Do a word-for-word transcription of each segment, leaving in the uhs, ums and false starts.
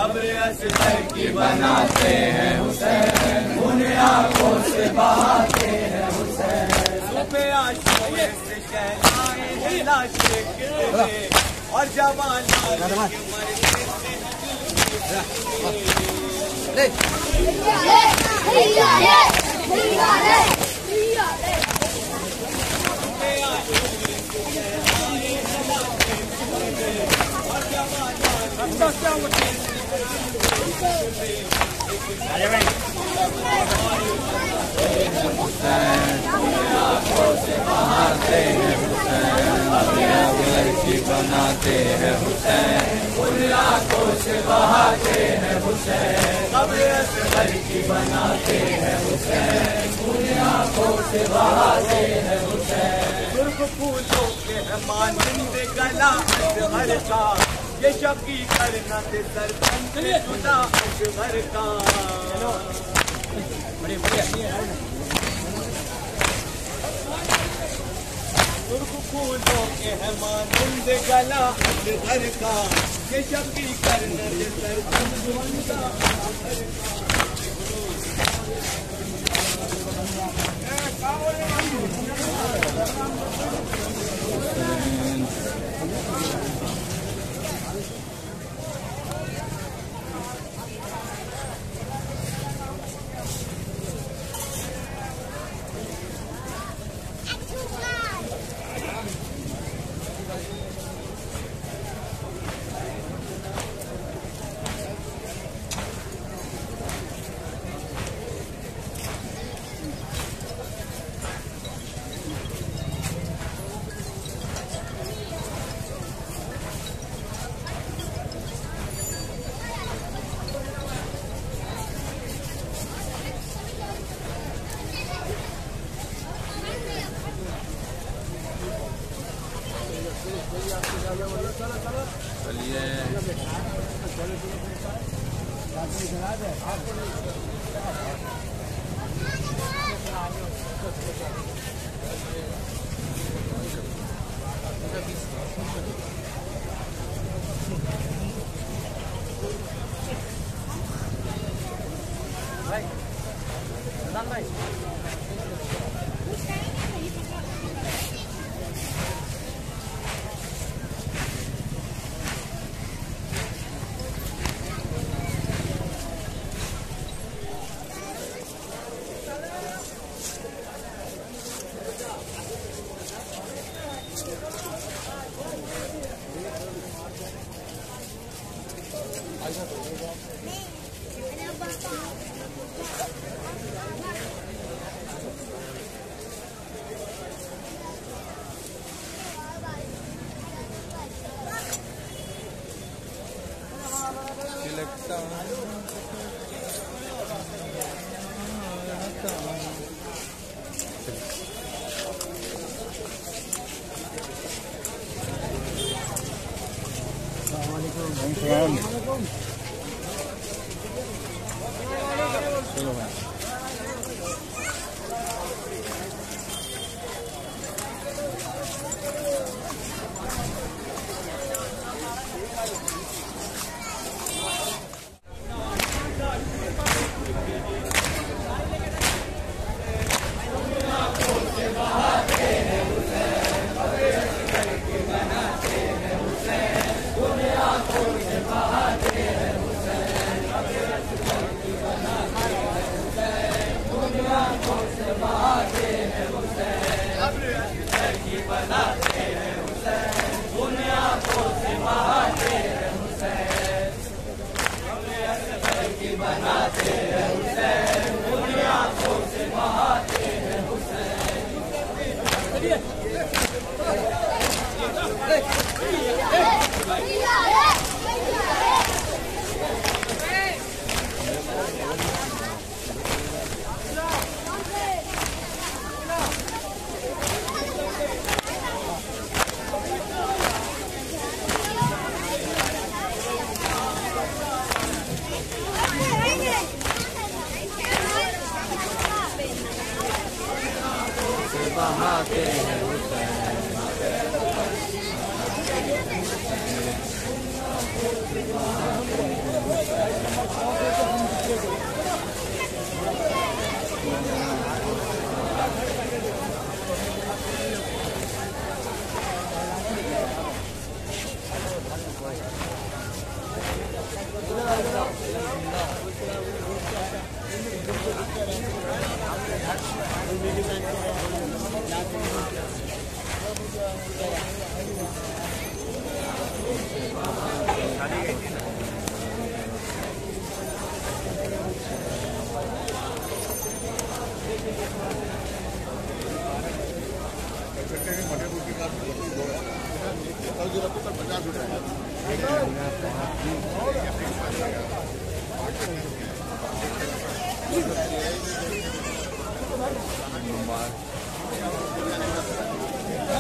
कब्र असगर की बनाते हैं हुसैन, उन्हें आंखों से बहाते हैं हुसैन। सुबह आशूरे से शहनाए हैं लाशें गिरते और जवान मरते बनाते हैं हुसैन, उन आंखों से बहाते हैं हुसैन। कब्र असगर की बनाते हैं हुसैन, उन आंखों से बहाते हैं हुसैन। सुर्ख फूलों के मानंद गला असगर का, ये शकी करना ते सरबंद जुदा असगर का। बड़ी बढ़िया सुर्ख फूलों के है मानंद गला असगर का, ये शकी करना ते सरबंद जुदा असगर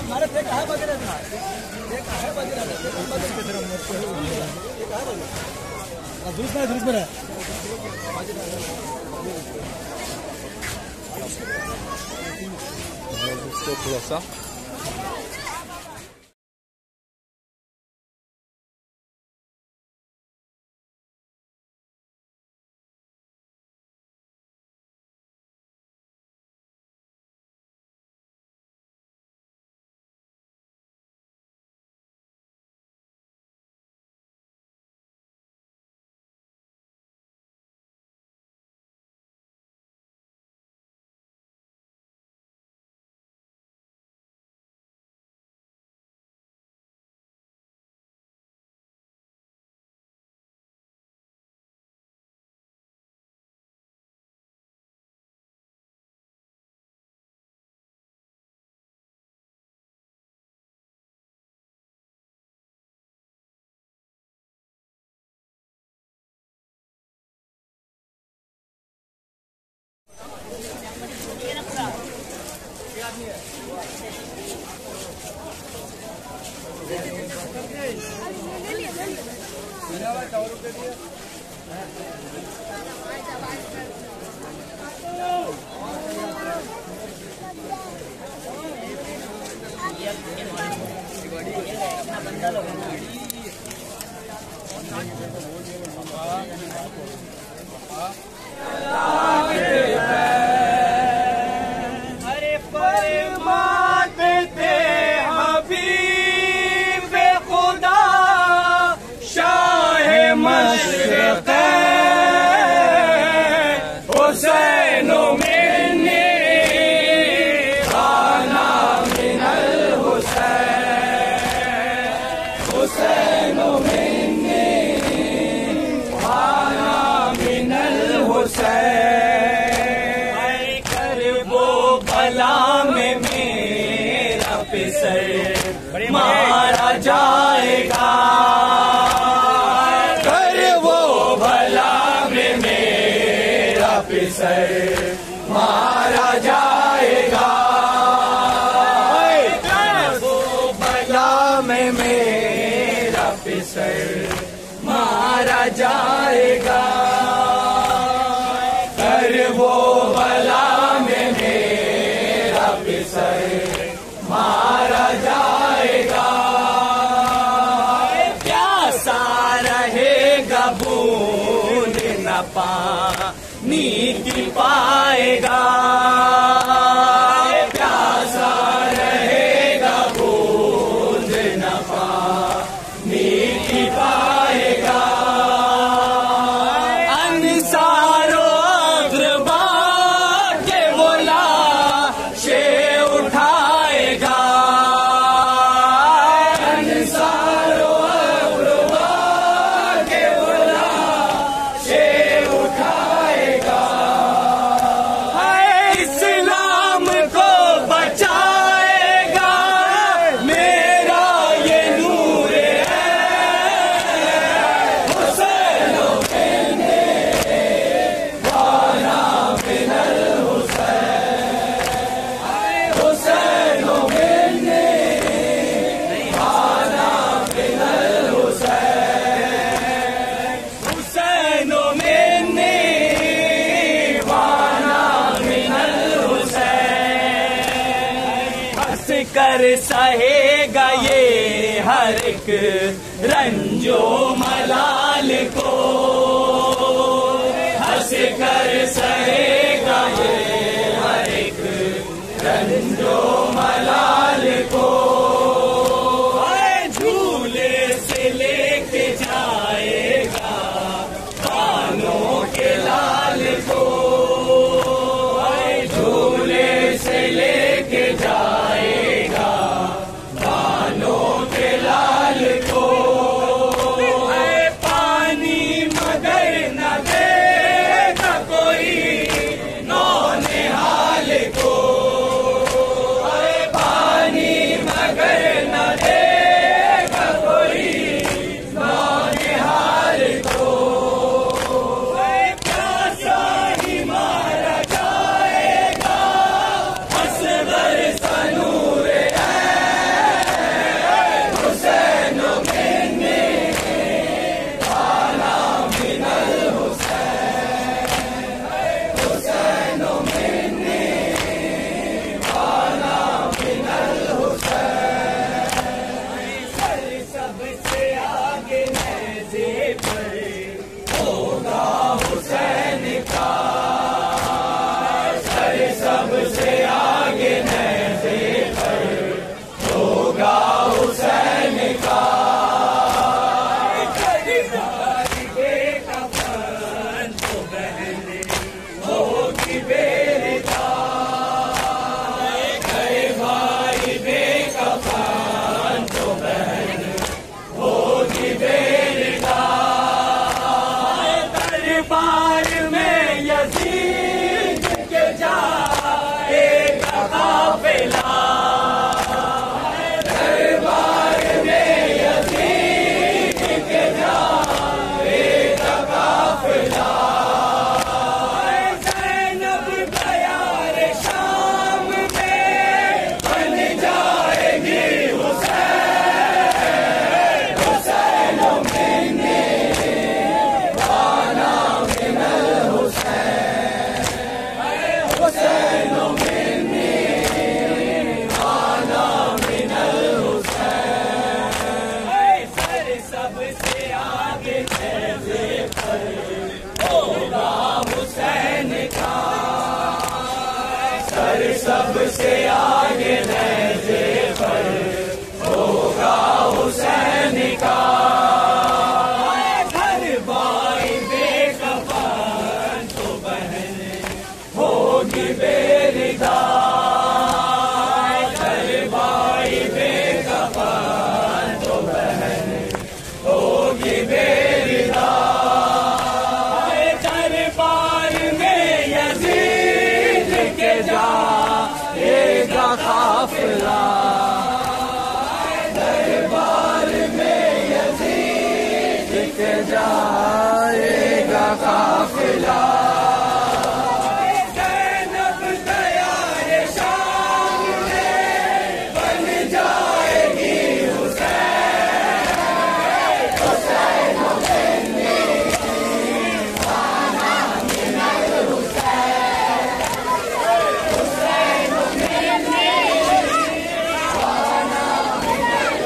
हमारे पे कहा वगैरह था, ये कहा वगैरह था, ये वगैरह की तरफ मत करो, ये कहा वगैरह दुरुस्त है, दुरुस्त है थोड़ा सा मारा जाएगा, कर वो भला में मेरा पिसर मारा जाएगा, कर वो भला में मेरा पिसर मारा जाएगा, कर वो भला में मेरा पिसर मारा जाएगा, प्यासा रहेगा बूंद न पानी की पाएगा, प्यासा रहेगा बूंद न पानी की पाएगा, अंसारो अग़रबा के बोला शे उठाएगा, अंसारो अग़रबा के बोला शे उठाएगा, इस्लाम को बचाएगा मेरा ये नूर है, हुसैन मैंने वाना मिनल हुसैन, हुसैन मैंने वाना मिनल हुसैन, हुसैन मैंने वाना मिनल हुसैन, हंस कर सहेगा ये हर एक रंजो मलाल को, हंस कर सहेगा ये हर एक रंजो मलाल को, झूले से लेके जाएगा कानों के लाल को, झूले से लेके जाएगा कानों के लाल को, करबला ज़ैनब गया रे शाम में बन जाएगी हुसैन हुसैन मिन्नी वाना मिनल हुसैन हुसैन मिन्नी वाना मिनल हुसैन सर सबसे आगे फैज़े पर होगा हुसैन का सर सबसे आगे फैज़े पर होगा हुसैन का घर भाई बेकफन तो बहन होगी बेरिदा घर भाई बेकफन तो बहन होगी बेरिदा दरबार में यजीद के जाएगा काफिला दरबार में यजीद के जाएगा काफिला ज़ैनब गया रे शाम में बन जाएगी हुसैन हुसैन मिन्नी वाना मिनल हुसैन हुसैन मिन्नी वाना मिनल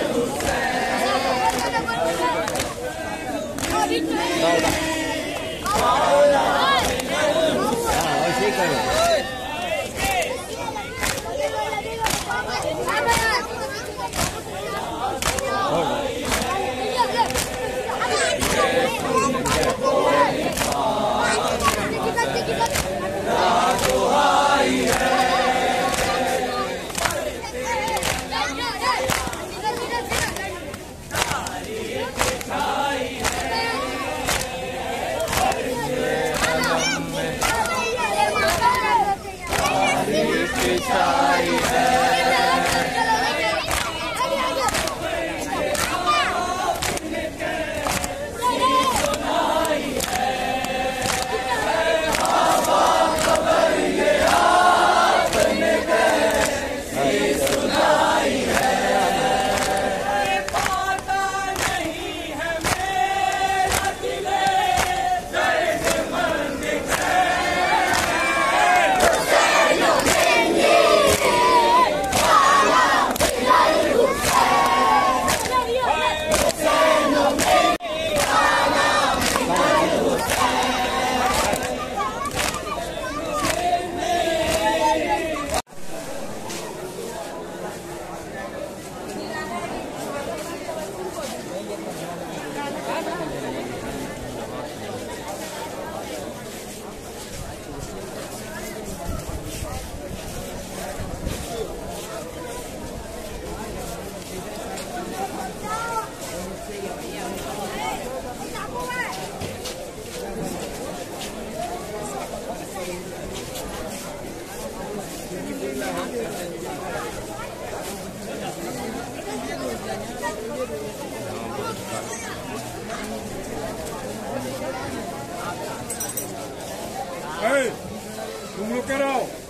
Hey, तुम लोग क्या रहो?